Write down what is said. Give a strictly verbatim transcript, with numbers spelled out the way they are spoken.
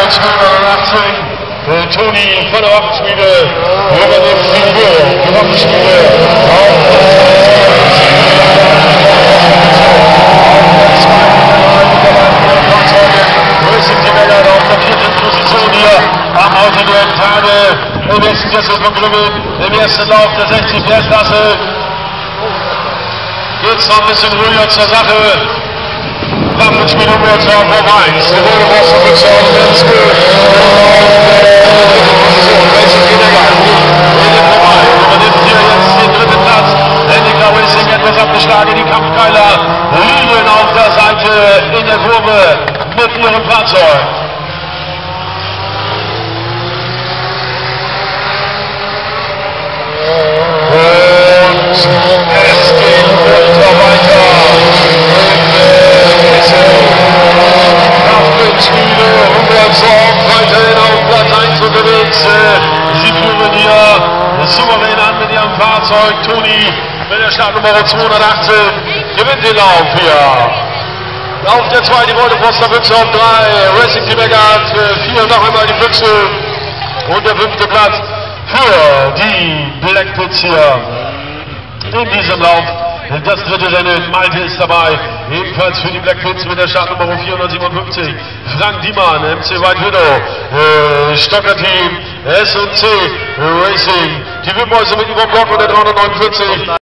zweihundertachtzehn, äh, Toni von der Waffenschmiede übernimmt die Führung. Die Waffenschmiede auf auf der vierten Position hier am heutigen Tage im ersten Sessel von Grümmel, im ersten Lauf der sechzig P S Klasse. Jetzt noch ein bisschen ruhiger zur Sache. Waffenschmiede Umwärter auf eins. Die Runde Wasser mit Schauen, ganz gut. Racing Kindergarten. Rede vorbei. Übernimmt hier jetzt den dritten Platz. Endika Racing etwas abgeschlagen. Die Kampfkeiler liegen auf der Seite in der Kurve mit ihrem Fahrzeug. Und es geht munter weiter. Waffenschmiede Umwärtsdorf weiterhin auf Platz eins unterwegs. Sie führen hier souverän an mit ihrem Fahrzeug. Toni mit der Startnummer zweihundertachtzehn gewinnt den Lauf hier. Auf der zwei die Wolteposter Büchse auf drei, Racing Team Eggert vier, noch einmal die Büchse und der fünfte Platz für die Black Pits hier in diesem Lauf. Das dritte Rennen, Malte ist dabei, ebenfalls für die Black Pits mit der Startnummer vierhundertsiebenundfünfzig. Frank Diemann, M C White Widow, äh, Stocker Team, S und C Racing, die Wimmäuse mit über Block und der dreihundertneunundvierzig.